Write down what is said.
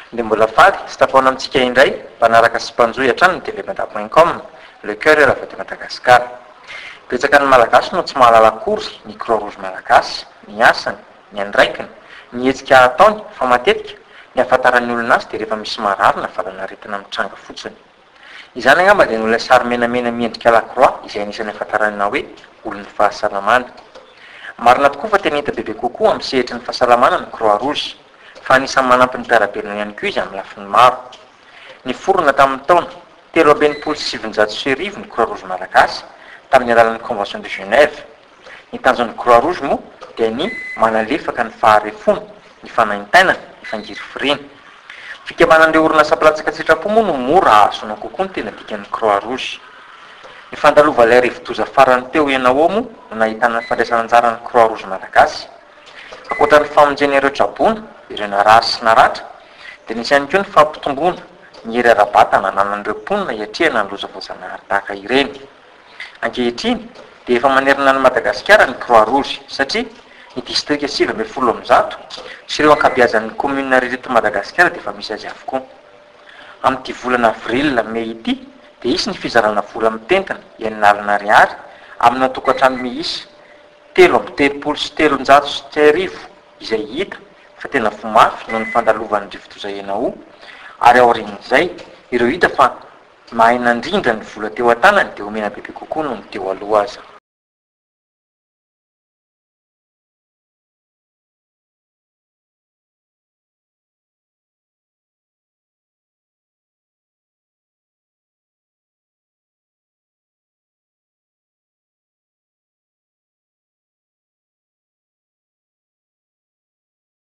Dia mbola faly sy tapahana amintsika indray mba naraka sy mpanjoy hatrany ny télébenda.com, le cœur et la fête de Madagascar. Betsaka ny malagasy no tsy mahalala akory ny Croix Rouge malagasy, ny asany, ny andraikiny, ny hetsika ataony fa matetika ny ahafantaran'ny olona azy dia rehefa misy marary na valanaretina mitranga fotsiny. Izany angamba dia n'olona sary menamena miendrika lacroix izay anisan'ny ahafantarana hoe olon'ny fahasalamana. Marina tokoa fa tena hita bebe kokoa amin'ny sehatra ny fahasalamana ny Croix Rouge, fa anisan'ny manampy ny mpiarabelona ihany koa izy amin'ny lafiny maro. Ny forona tamin'ny taona 327 ny Croix Rouge malagasy tamin'ny alalan'ny Convention de Genève. Ny tanjon'ny Croix Rouge moa dia ny manalefaka ny faharefoana, ny fanaintainana, ny fangirifirina. Fikamanan'ireo orinasa pelatsaka sitrapo moa no mora ahazoana kokoa ny tena dikan'ny Croix Rouge. Ny fandalova ilay rivo-doza farany teo Henao moa no nahitana ny fandraisana anjara ny Croix Rouge malagasy. Ankoatra ny famonjena ireo traboana, ireo narasy sy naratra, dia nisy ihany koa ny fampitomboana ny hery ara-batana nanan'ireo mponina hiatrehana ny loza voajanahary tahaka ireny. Ankehitriny dia efa manerana ny Madagasikara ny Croix Rouge satria ny distrika 710 sy ireo ankabeazan'ny commune rehetra Madagasikara dia efa misy azy avokoa. Amin'ity volana avril Mey ity dia isy ny fizarana vola mitentana eninalina ariary amina tokantrano miisa 333 izay hita fa tena vomafy noho ny fandalovan'ny rivo-doza Henao, ary aorian'izay ireo hita fa mahay nandrindra ny vola teo an-tanany dia omena bebe kokoa noho ny teo aloha aza.